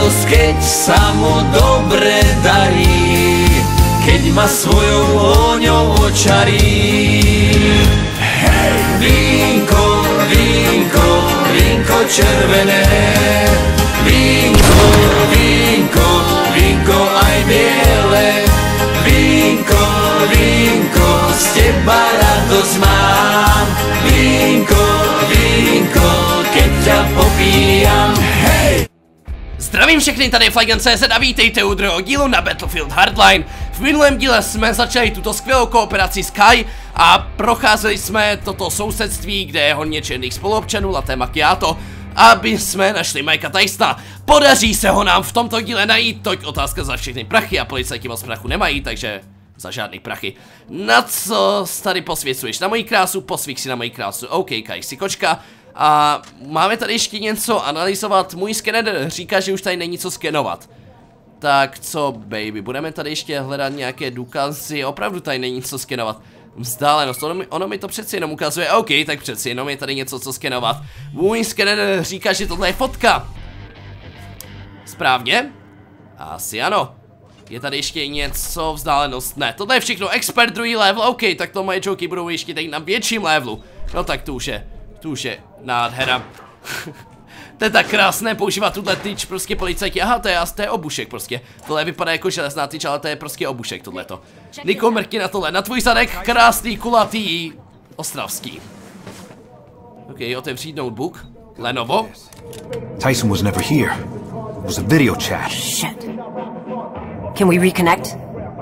radosť, keď sa mu dobre darí, keď ma svojou vôňou očarí. Hej! Vínko, vínko, vínko červené, vínko, vínko, vínko aj biele, vínko, vínko, z teba radosť mám. Vínko, vínko, keď ťa popíjam. Hej! Zdravím všechny, tady je Flagan.cz a vítejte u druhého dílu na Battlefield Hardline. V minulém díle jsme začali tuto skvělou kooperaci s Kai a procházeli jsme toto sousedství, kde je hodně černých spoluobčanů, latte macchiato, aby jsme našli Mikea Tysona. Podaří se ho nám v tomto díle najít, toť otázka za všechny prachy a policajti moc prachu nemají, takže za žádný prachy. Na co tady posvěcuješ? Na moji krásu, posvích si na moji krásu. OK, Kai si kočka. A máme tady ještě něco analyzovat. Můj skener říká, že už tady není co skenovat. Tak co, baby, budeme tady ještě hledat nějaké důkazy. Opravdu tady není co skenovat. Vzdálenost, ono mi to přeci jenom ukazuje. OK, tak přeci jenom je tady něco co skenovat. Můj skener říká, že tohle je fotka. Správně? Asi ano. Je tady ještě něco, vzdálenost, ne, tohle je všechno, expert druhý level, OK, tak to moje joky budou ještě tady na větším levelu. No tak tu už je nádhera. To je tak krásné používat tuhle tyč, prostě policajti, aha, to je obušek prostě. Tohle vypadá jako železná tyč, ale to je prostě obušek tohleto. Niko, mrkni na tohle, na tvůj zadek, krásný, kulatý, ostravský. OK, otevřít notebook, Lenovo. Tyson was never here. It was a video chat. Shit. Can we reconnect?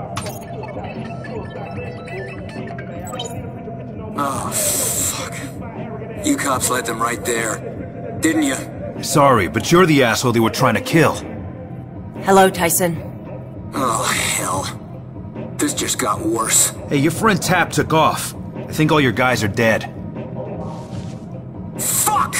Oh, fuck. You cops let them right there, didn't you? Sorry, but you're the asshole they were trying to kill. Hello, Tyson. Oh, hell. This just got worse. Hey, your friend Tap took off. I think all your guys are dead. Fuck!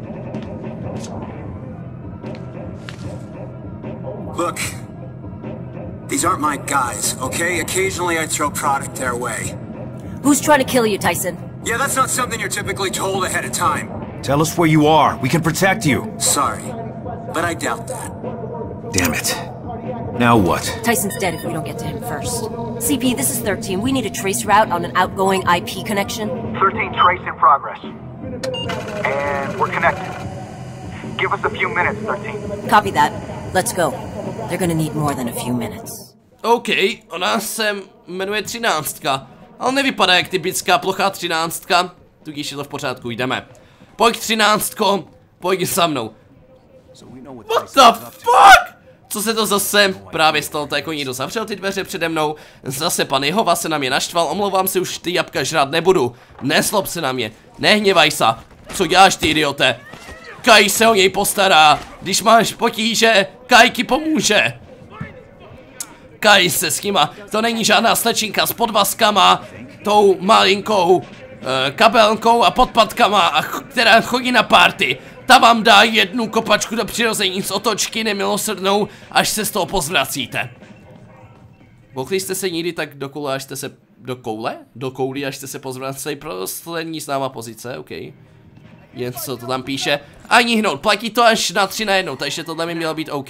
Look, these aren't my guys, okay? Occasionally I throw product their way. Who's trying to kill you, Tyson? Yeah, that's not something you're typically told ahead of time. Tell us where you are. We can protect you. Sorry, but I doubt that. Damn it. Now what? Tyson's dead if we don't get to him first. CP, this is 13. We need a trace route on an outgoing IP connection. 13 trace in progress. And we're connected. Give us a few minutes, 13. Copy that. Let's go. They're gonna need more than a few minutes. OK, ona se jmenuje 13. Ale nevypadá jak typická plochá 13. Tudíž je to v pořádku, jdeme. Pojď 13, pojď za mnou. What the fuck? Co se to zase právě stalo, tak jako někdo zavřel ty dveře přede mnou. Zase pan Jehova se na mě naštval, omlouvám se, už ty jabka žrát nebudu. Neslob se na mě, nehněvaj se. Co děláš ty idiote? Kai se o něj postará, když máš potíže, Kai ti pomůže. Kai se s nima, to není žádná slečinka s podvazkama, tou malinkou kabelkou a podpatkama, která chodí na party. Ta vám dá jednu kopačku do přirození z otočky nemilosrdnou, až se z toho pozvracíte. Mohli jste se někdy tak do koule, až jste se do kouli, až jste se pozvraceli, prostě nic známá pozice, OK. Něco to tam píše. Ani hnout, platí to až na 3 najednou, takže tohle mi mělo být OK.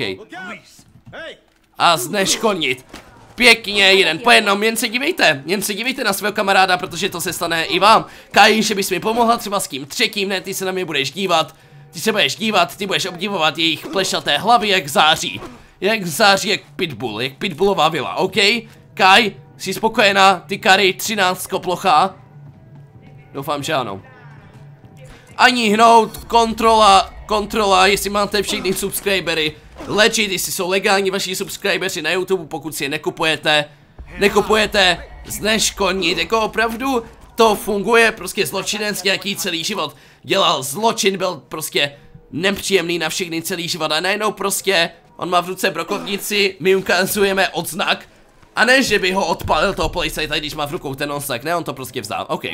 A zneškodnit. Pěkně, jeden po jednom, jen se dívejte na svého kamaráda, protože to se stane i vám. Kai, že bys mi pomohla třeba s tím třetím, ne, ty se na mě budeš dívat. Ty se budeš dívat, ty budeš obdivovat jejich plešaté hlavy, jak září. Jak pitbullová vila, OK? Kai, jsi spokojená, ty Kary, 13 plocha? Doufám, že ano. Ani hnout, kontrola, jestli máte všichni subscribery. Legit, jestli jsou legální vaši subscribeři na YouTube, pokud si je nekupujete, zneškodnit, jako opravdu to funguje, prostě zločinec nějaký celý život dělal zločin, byl prostě nepříjemný na všechny celý život a najednou prostě on má v ruce brokovnici, my ukazujeme odznak a ne, že by ho odpálil toho policajta, když má v rukou ten odznak, ne, on to prostě vzal, OK,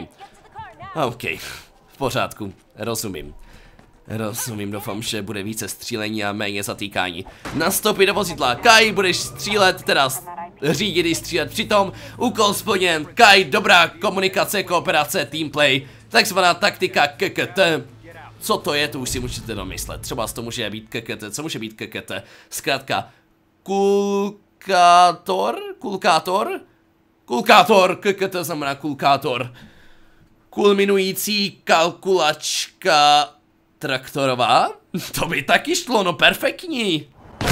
v pořádku, rozumím, doufám, že bude více střílení a méně zatýkání. Nastoupit do vozidla, Kai, budeš střílet, teda řídit i střílet přitom, úkol splněn, Kai, dobrá komunikace, kooperace, teamplay, takzvaná taktika KKT. Co to je, to už si můžete domyslet. Třeba to může být kekete, co může být kekete? Zkrátka, kulkátor, kekete znamená kulkátor. Kulminující kalkulačka traktorová? To by taky šlo, no perfektní.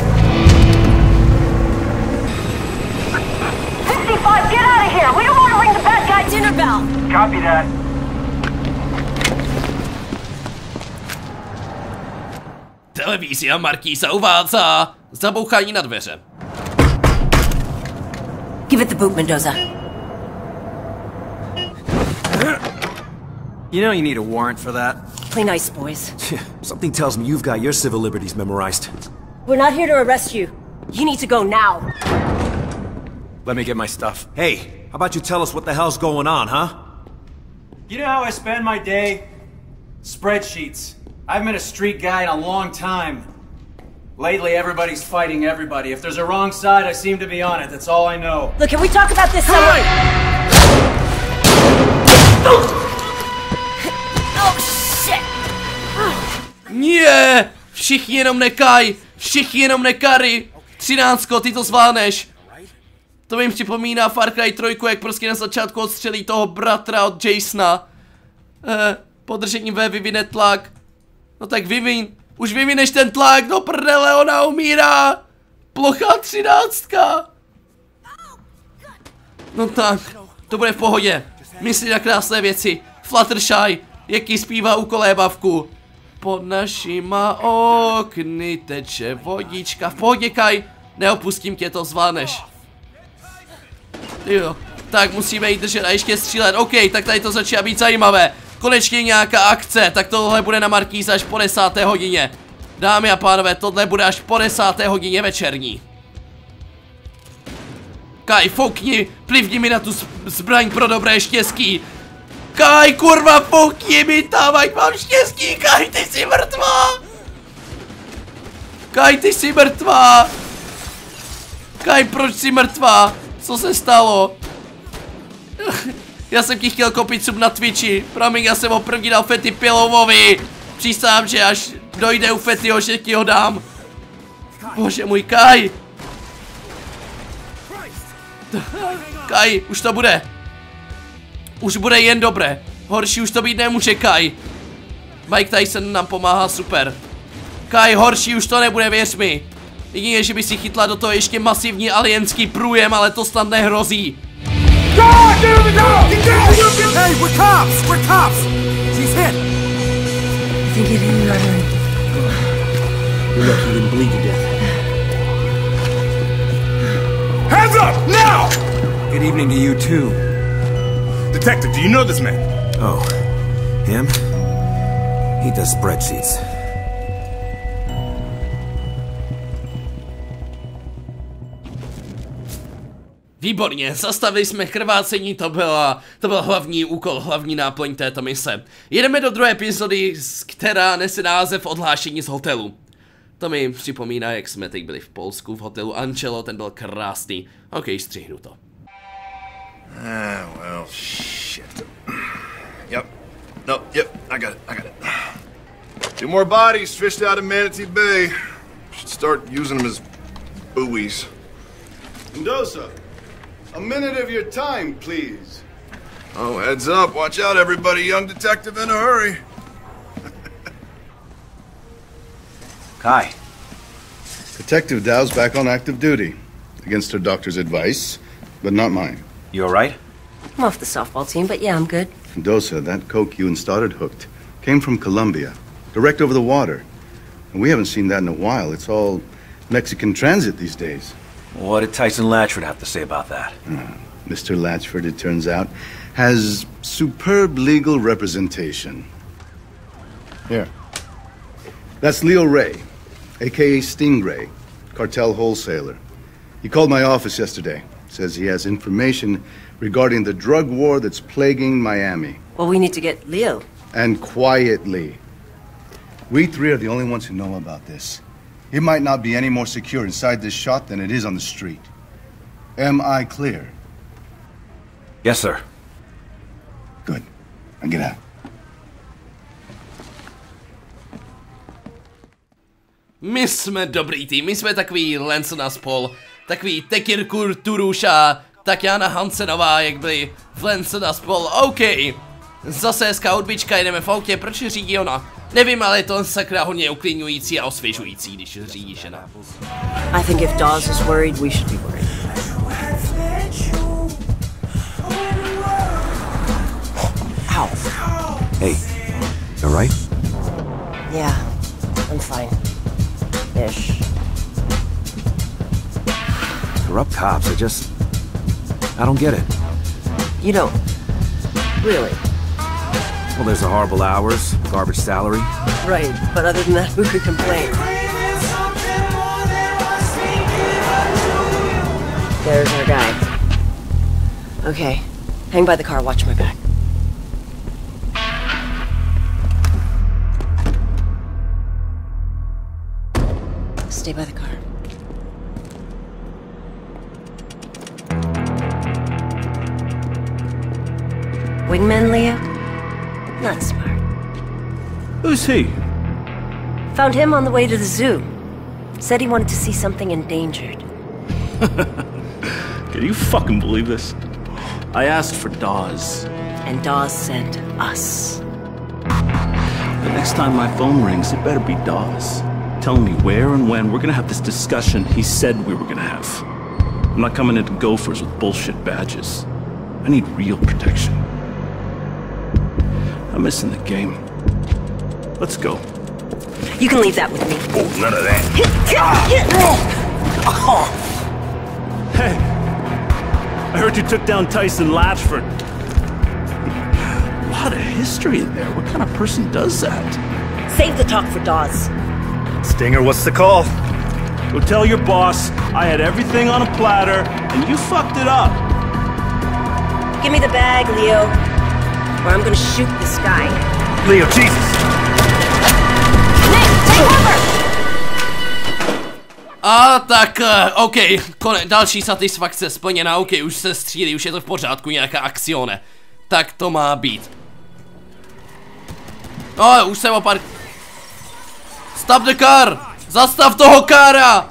55, get out of here! We don't want to ring the bad guy dinner bell! Copy that. Televízia Markýza uvádza zabouchání na dveře. Give it the boot, Mendoza. You know you need a warrant for that. Play nice, boys. Something tells me you've got your civil liberties memorized. We're not here to arrest you. You need to go now. Let me get my stuff. Hey, how about you tell us what the hell's going on, huh? You know how I spend my day? Spreadsheets. I haven't been a street guy in a long time. Lately, everybody's fighting everybody. If there's a wrong side, I seem to be on it. That's all I know. Look, can we talk about this somewhere? Oh, shit! Nie! Všichni jenom nekaj! Všichni jenom nekary! 13, ty to zvládneš! To mi připomíná Far Cry 3, jak prostě na začátku odstřelí toho bratra od Jasona. Podržení V vyvine tlak. No tak vyvin. Už vyvineš ten tlak, do prdele, ona umírá! Plochá 13. No tak, to bude v pohodě. Myslí na krásné věci. Fluttershy, jaký zpívá u kolébavku. Pod našima okny teče vodička. V pohodě, Kai, neopustím tě, to zvládneš. Jo, tak musíme jít držet a ještě střílet. OK, tak tady to začíná být zajímavé. Konečně nějaká akce, tak tohle bude na Markýze až po 10. hodině. Dámy a pánové, tohle bude až po 10. hodině večerní. Kai, foukni, plivni mi na tu zbraň pro dobré štěstí. Kai, kurva, foukni mi tam, ať mám štěstí. Kai, ty jsi mrtvá. Kai, ty jsi mrtvá. Kai, proč jsi mrtvá? Co se stalo? Já jsem ti chtěl kopit sub na Twitchi. Promiň, já jsem ho první dal Fety Pilovovi. Přísám, že až dojde u Fetyho, že ti ho dám. Bože můj, Kai. Kai, už to bude. Už bude jen dobré. Horší už to být nemůže, Kai. Mike Tyson nám pomáhá, super. Kai, horší už to nebude, věř mi. Jedině, že by si chytla do toho ještě masivní alienský průjem, ale to snad nehrozí. Hey, we're cops! We're cops! She's hit! I think it hit an artery. You're lucky you didn't bleed to death. Hands up! Now! Good evening to you, too. Detective, do you know this man? Oh, him? He does spreadsheets. Výborně, zastavili jsme krvácení, to byl hlavní úkol, hlavní náplň této mise. Jedeme do druhé epizody, která nese název Odhlášení z hotelu. To mi připomíná, jak jsme teď byli v Polsku v hotelu Angelo, ten byl krásný. OK, střihnu to. Well, shit. Yep. No, yep, I got it. 2 more bodies fished out of Manatee Bay. Should start using them as buoys. Mendoza, a minute of your time, please. Oh, heads up. Watch out, everybody. Young detective in a hurry. Kai. Detective Dow's back on active duty. Against her doctor's advice, but not mine. You alright? I'm off the softball team, but yeah, I'm good. Mendoza, that coke you and Stoddard hooked came from Colombia, direct over the water. And we haven't seen that in a while. It's all Mexican transit these days. What did Tyson Latchford have to say about that? Mr. Latchford, it turns out, has superb legal representation. Here. That's Leo Ray, a.k.a. Stingray, cartel wholesaler. He called my office yesterday. Says he has information regarding the drug war that's plaguing Miami. Well, we need to get Leo. And quietly. We 3 are the only ones who know about this. It might not be any more secure inside this shot than it is on the street. Am I clear? Yes, sir. Good. Now get out. My jsme dobrý tým, my jsme takový Lance na spol, takový Tekir Kurturuš a Tatjana Hansenová, jak byli v Lance na spol. OK, zase hezká hudbička, jedeme v autě, proč řídí ona? Nevím, ale je to sakra hodně uklidňující a osvěžující, když řídí žena. I think if Dawes is worried, we should be worried. Ow. Hey, you alright? Yeah, I'm fine. Ish. Corrupt cops, I don't get it. You don't. Really? Well, there's the horrible hours, garbage salary. Right, but other than that, who could complain? There's our guy. Okay, hang by the car, watch my back. Stay by the car. Wingman, Leo? Not smart. Who's he? Found him on the way to the zoo. Said he wanted to see something endangered. Can you fucking believe this? I asked for Dawes. And Dawes sent us. The next time my phone rings, it better be Dawes. Telling me where and when we're gonna have this discussion he said we were gonna have. I'm not coming into Gophers with bullshit badges. I need real protection. I'm missing the game. Let's go. You can leave that with me. Oh, none of that. Hey, I heard you took down Tyson Latchford. A lot of history in there. What kind of person does that? Save the talk for Dawes. Stinger, what's the call? Go tell your boss I had everything on a platter and you fucked it up. Give me the bag, Leo, or I'm gonna shoot this guy. Leo, Jesus! Nick, take cover! A tak, OK, další satisfakce splněna, OK, už se střílí, už je to v pořádku, nějaká akcione. Tak to má být. No, už jsem opár... Stop the car! Zastav toho kára!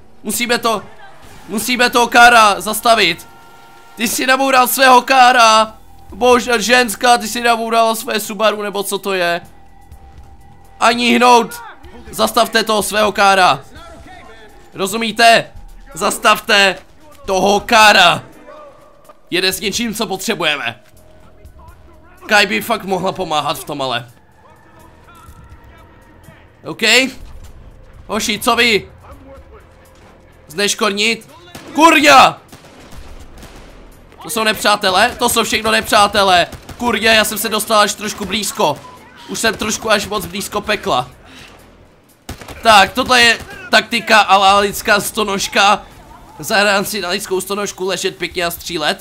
Musíme toho kára zastavit. Ty jsi naboural svého kára. Bože, ženská, ty jsi nabourala své Subaru, nebo co to je? Ani hnout. Zastavte toho svého kára. Rozumíte? Zastavte toho kára. Jede s něčím, co potřebujeme. Kai by fakt mohla pomáhat v tom, ale. OK. Hoši, co vy? Zneškornit? Kurňa! To jsou nepřátelé? To jsou všechno nepřátelé. Kurňa, já jsem se dostal až trošku blízko. Už jsem trošku až moc blízko pekla. Tak, tohle je taktika a la lidská stonožka. Zahrám si na lidskou stonožku, ležet pěkně a střílet.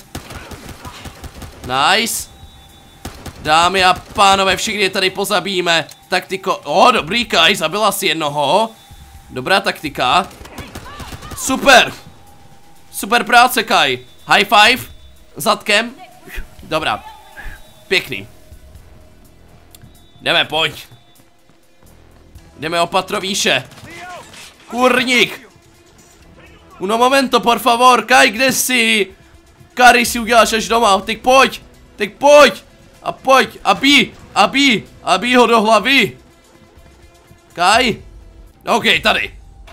Nice. Dámy a pánové, všichni tady pozabijíme. Taktiko, dobrý, Kai, zabila si jednoho. Dobrá taktika. Super. Super práce, Kai. High five. Zadkem. Dobrá. Pěkný. Jdeme, pojď. Jdeme o patro výše. Kurník. Uno momento, por favor. Kai, kde jsi? Kary si uděláš až doma. Teď pojď. Teď pojď. A pojď. A bí ho do hlavy. Kai. OK, tady.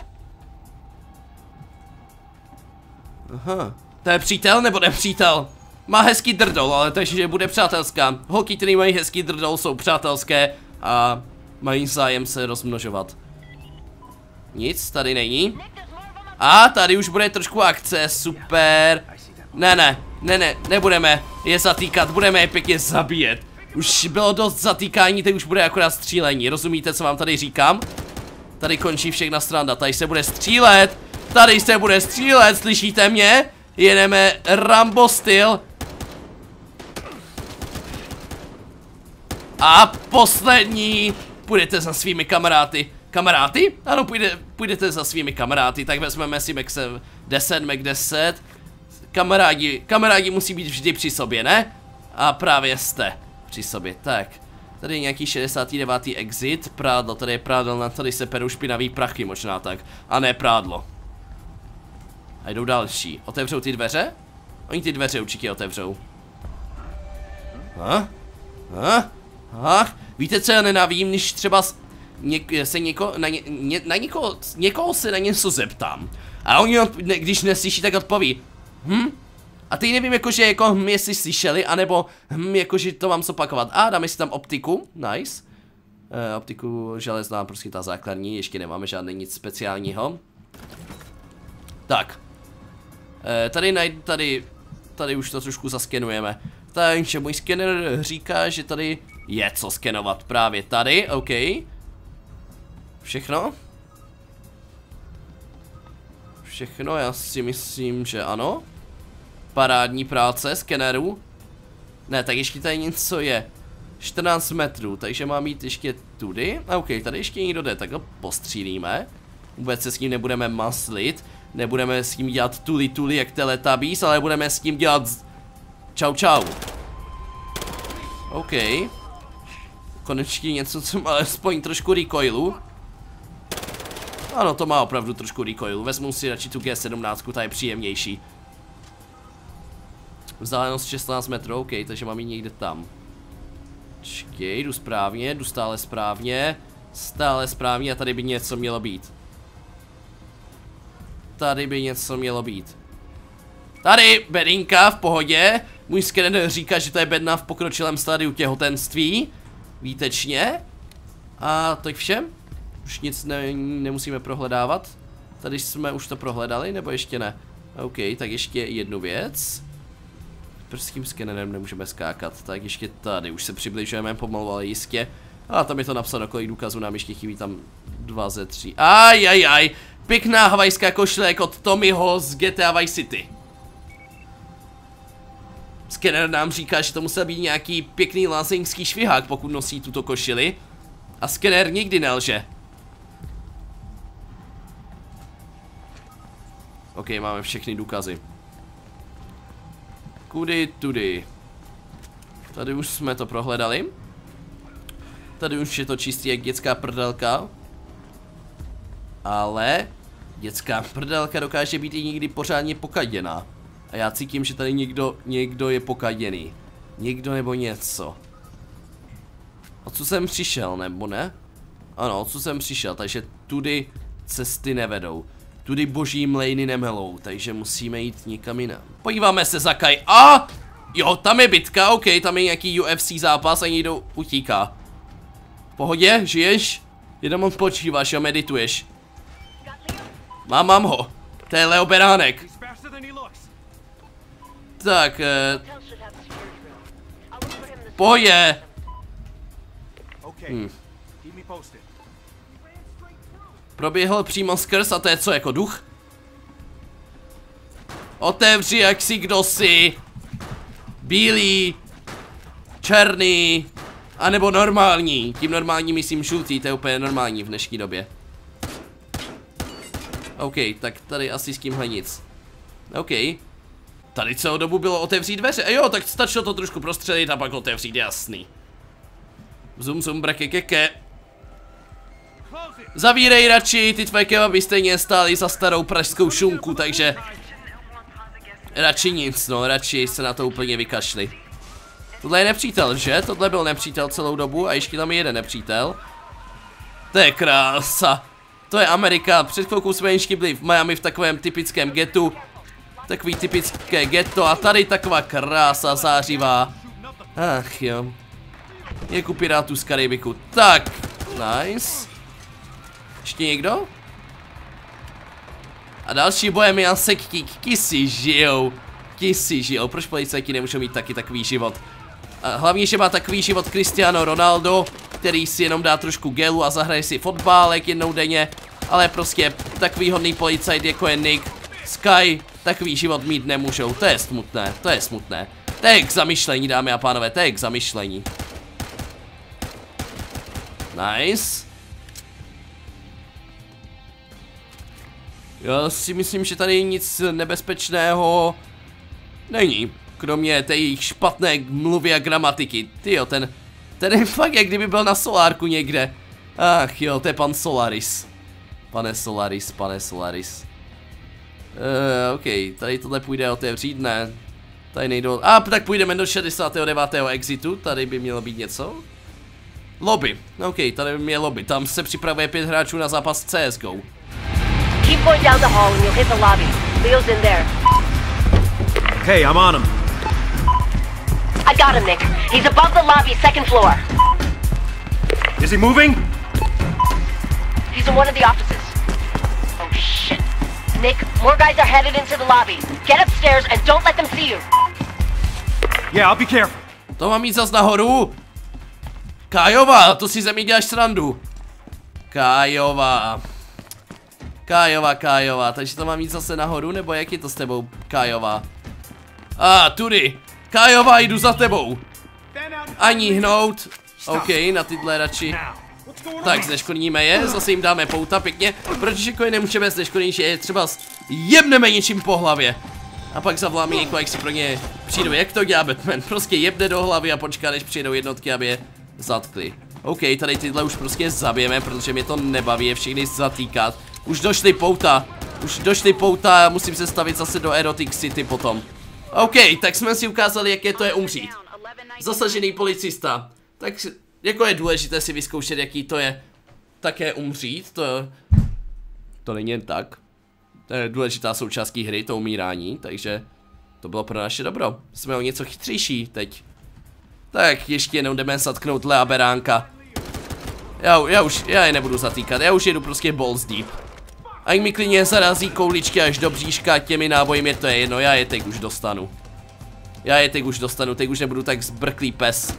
Aha. To je přítel nebo nepřítel? Má hezký drdol, ale takže bude přátelská. Holky, které mají hezký drdol, jsou přátelské a mají zájem se rozmnožovat. Nic, tady není. A tady už bude trošku akce, super. Nebudeme je zatýkat, budeme je pěkně zabíjet. Už bylo dost zatýkání, teď už bude akorát střílení, rozumíte, co vám tady říkám? Tady končí všechna sranda, tady se bude střílet. Tady se bude střílet, slyšíte mě? Jedeme Rambo styl. A poslední. Půjdete za svými kamarády. Kamarády? Ano, půjdete za svými kamarády. Tak vezmeme si Mac 10. Kamarádi musí být vždy při sobě, ne? A právě jste při sobě, tak. Tady je nějaký 69. exit, prádlo, tady je prádlo, tady se perou špinavý prachy, možná tak. A ne prádlo. A jdou další. Otevřou ty dveře? Oni ty dveře určitě otevřou. Víte, co já nenávidím, když třeba se někoho se na něco zeptám. A oni, když neslyší, tak odpoví. A teď nevím, jakože, jestli slyšeli, anebo, jakože to mám zopakovat. A dáme si tam optiku, nice. Optiku železná, prostě ta základní, ještě nemáme žádné nic speciálního. Tak. Tady už to trošku zaskenujeme. Takže můj skener říká, že tady je co skenovat právě tady, OK. Všechno? Všechno, já si myslím, že ano. Parádní práce skeneru. Ne, tak ještě tady něco je. 14 metrů, takže mám jít ještě tudy. OK, tady ještě někdo jde, tak ho postřílíme. Vůbec se s ním nebudeme maslit. Nebudeme s ním dělat tuli jak Teletubbies, ale budeme s ním dělat čau. OK. Konečně něco, co má alespoň trošku recoilu. Ano, to má opravdu trošku recoilu. Vezmu si radši tu G17, ta je příjemnější. Vzdálenost 16 metrů, OK, takže mám ji někde tam. Čekej, jdu správně, jdu stále správně. Stále správně a tady by něco mělo být. Tady by něco mělo být. Tady, bedinka v pohodě. Můj skener říká, že to je bedna v pokročilém stádiu těhotenství. Výtečně. A to je všem? Už nic nemusíme prohledávat. Tady jsme už to prohledali, nebo ještě ne? OK, tak ještě jednu věc. Prostě s tím skenerem nemůžeme skákat. Tak ještě tady, už se přibližujeme pomalu, ale jistě. A tam je to napsáno, kolik důkazů nám ještě chybí, tam 2 ze 3. Ajajaj, pěkná havajská košile jako od Tommyho z GTA Vice City. Skener nám říká, že to musel být nějaký pěkný lázeňský švihák, pokud nosí tuto košili. A skener nikdy nelže. OK, máme všechny důkazy. Kudy, tudy. Tady už jsme to prohledali. Tady už je to čistý jak dětská prdelka. Ale dětská prdelka dokáže být i někdy pořádně pokaděná. A já cítím, že tady někdo je pokaděný. Někdo nebo něco. Odsud jsem přišel, nebo ne? Ano, odsud jsem přišel, takže tudy cesty nevedou. Tudy boží mlejny nemelou, takže musíme jít někam jinam. Podíváme se za Kaj. A! Jo, tam je bitka, OK, tam je nějaký UFC zápas a někdo utíká. V pohodě, žiješ? Jenom odpočíváš a medituješ. Mám ho. To je Leo Beránek. Tak, pohodě. Proběhl přímo skrz a to je co, jako duch? Otevři, jak si kdo si. Bílý, černý, anebo normální. Tím normální myslím žlutý, to je úplně normální v dnešní době. OK, tak tady asi s tímhle nic. OK. Tady celou dobu bylo otevřít dveře. Jo, tak stačilo to trošku prostřelit a pak otevřít, jasný. Zum, brekekeke. Zavírej radši, ty tvoje kebaby stejně stály za starou pražskou šunku, takže radši nic, no, radši se na to úplně vykašli. Tohle je nepřítel, že? Tohle byl nepřítel celou dobu a ještě tam je jeden nepřítel. To je krása. To je Amerika, před chvilkou jsme ještě byli v Miami v takovém typickém getu. Takový typické ghetto a tady taková krása zářivá. Ach jo. Jak u Pirátů z Karibiku. Tak, nice. Ještě někdo? A další Bohemian Sektík, ti si žijou. Proč policajti nemůžou mít taky takový život? A hlavně, že má takový život Cristiano Ronaldo, který si jenom dá trošku gelu a zahraje si fotbálek jednou denně. Ale prostě takový hodný policajt jako je Nick, Sky, takový život mít nemůžou. To je smutné, to je smutné. To je k zamyšlení, dámy a pánové, to je k zamyšlení. Nice. Já si myslím, že tady nic nebezpečného není. Kromě té jejich špatné mluvy a gramatiky. Tyjo, ten Ten je fakt jak kdyby byl na solárku někde. Ach jo, to je pan Solaris. Pane Solaris. OK, tady tohle půjde otevřít, ne. Tady nejdou. Tak půjdeme do 69. exitu, tady by mělo být něco. Lobby, OK, tady by mělo lobby, tam se připravuje 5 hráčů na zápas CSGO. Keep going down the hall and you'll hit the lobby. Leo's in there. Okay, I'm on him. I got him, Nick. He's above the lobby, second floor. Is he moving? He's in one of the offices. Oh, shit. Nick, more guys are headed into the lobby. Get upstairs and don't let them see you. Yeah, I'll be careful. To mám jít zas nahoru. Kájová, to si ze mě děláš srandu. Kájová, takže to mám jít zase nahoru, nebo jak je to s tebou, Kájová? Tudy. Kájová, jdu za tebou. Ani hnout. OK, na tyhle radši. Tak, zneškodníme je, zase jim dáme pouta pěkně, protože jako je nemůžeme zneškodnit, že je třeba jebneme něčím po hlavě. A pak zavoláme někoho, jak si pro ně přijdou, jak to dělá Batman, prostě jebne do hlavy a počká, než přijedou jednotky, aby je zatkli. OK, tady tyhle už prostě zabijeme, protože mě to nebaví je všechny zatýkat. Už došly pouta, musím se stavit zase do Erotic City potom. OK, tak jsme si ukázali, jaké to je umřít. Zasažený policista. Tak jako je důležité si vyzkoušet, jaký to je také umřít, to není jen tak. To je důležitá součást hry, to umírání, takže to bylo pro naše dobro. Jsme o něco chytřejší teď. Tak ještě jenom jdeme zatknout Lea Beránka. Já je nebudu zatýkat, já už jedu prostě balls deep. A mi klidně zarazí kouličky až do bříška, těmi náboji mě to je jedno, já je teď už dostanu. Teď už nebudu tak zbrklý pes.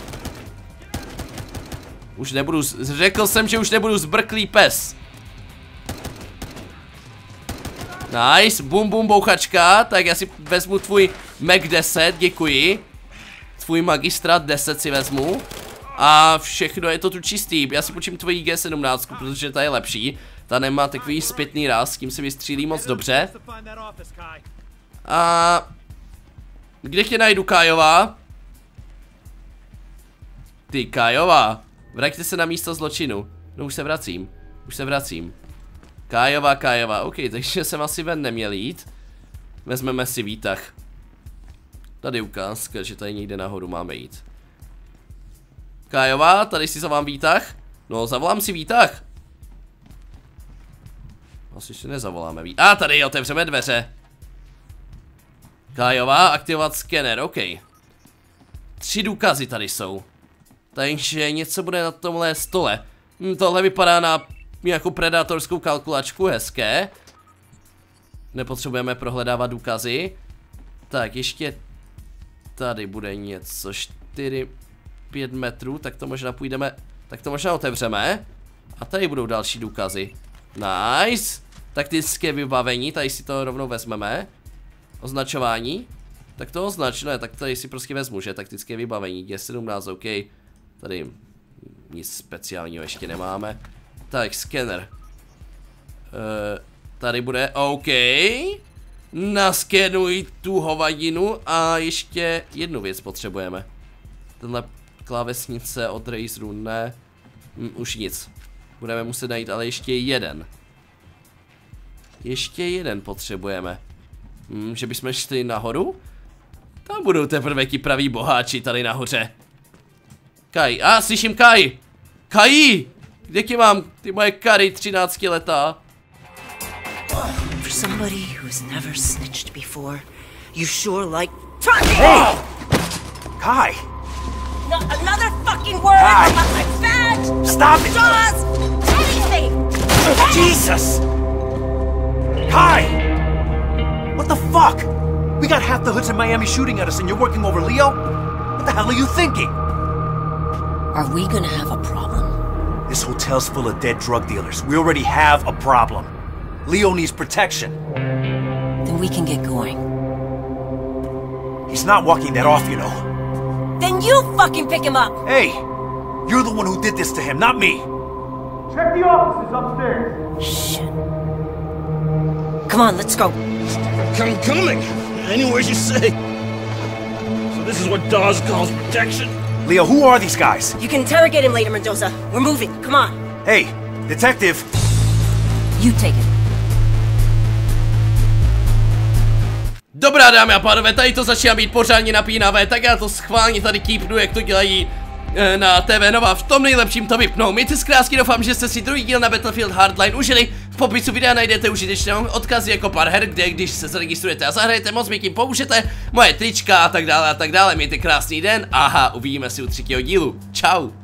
Řekl jsem, že už nebudu zbrklý pes. Nice, bum bum bouchačka, tak já si vezmu tvůj Mac 10, děkuji. Tvůj Magistrát 10 si vezmu. A všechno je to tu čistý, já si počím tvojí G17, protože ta je lepší. Ta nemá takový zpětný ráz, s tím se vystřílí moc dobře. A kde tě najdu, Kájová? Ty, Kájová, vraťte se na místo zločinu. No už se vracím. Kájová, OK, takže jsem asi ven neměl jít. Vezmeme si výtah. Tady ukázka, že tady někde nahoru máme jít. Kájová, tady si zavolám výtah? No, zavolám si výtah. Asi si nezavoláme výtah. Tady otevřeme dveře. Kájová, aktivovat skener, OK. 3 důkazy tady jsou. Takže něco bude na tomhle stole. Tohle vypadá na nějakou predátorskou kalkulačku, hezké. Nepotřebujeme prohledávat důkazy. Tak ještě tady bude něco, 4-5 metrů, tak to možná půjdeme, tak to možná otevřeme. A tady budou další důkazy. Nice. Taktické vybavení, tady si to rovnou vezmeme. Označování. Tak to označíme, tak tady si prostě vezmu, že taktické vybavení, G17, OK. Tady nic speciálního ještě nemáme. Tak, skener. Tady bude, OK. Naskenuj tu hovadinu a ještě jednu věc potřebujeme. Tenhle klávesnice od Razeru, ne. Už nic. Budeme muset najít ale ještě jeden. Ještě jeden potřebujeme. Že bychom šli nahoru? Tam budou teprve ti praví boháči tady nahoře. Kai, slyším Kai! Kai! Kde tě mám? Ty moje Kari 13letá. For somebody who's never snitched before, you sure like. Hey! Kai! Not another fucking word Kai. about my badge! Stop it! Jaws! Anything! Jesus! Kai! What the fuck? We got half the hoods in Miami shooting at us and you're working over Leo? What the hell are you thinking? Are we gonna have a problem? This hotel's full of dead drug dealers. We already have a problem. Leo needs protection. Then we can get going. He's not walking that off, you know. Then you fucking pick him up! Hey! You're the one who did this to him, not me! Check the offices upstairs. Shit. Come on, let's go. I'm coming! Anywhere you say. So this is what Dawes calls protection? Leo, who are these guys? You can interrogate him later, Mendoza. We're moving. Come on. Hey, detective. You take it. Dobrá, dámy a pánové, tady to začíná být pořádně napínavé, tak já to schválně tady kýpnu, jak to dělají na TV Nova. V tom nejlepším to vypnou. Mějte se krásně, doufám, že jste si druhý díl na Battlefield Hardline užili. V popisu videa najdete užitečné odkazy jako pár her, kde když se zaregistrujete a zahrajete, moc mi tím pomůžete, moje trička a tak dále a tak dále. Mějte krásný den, aha, uvidíme si u třetího dílu. Čau.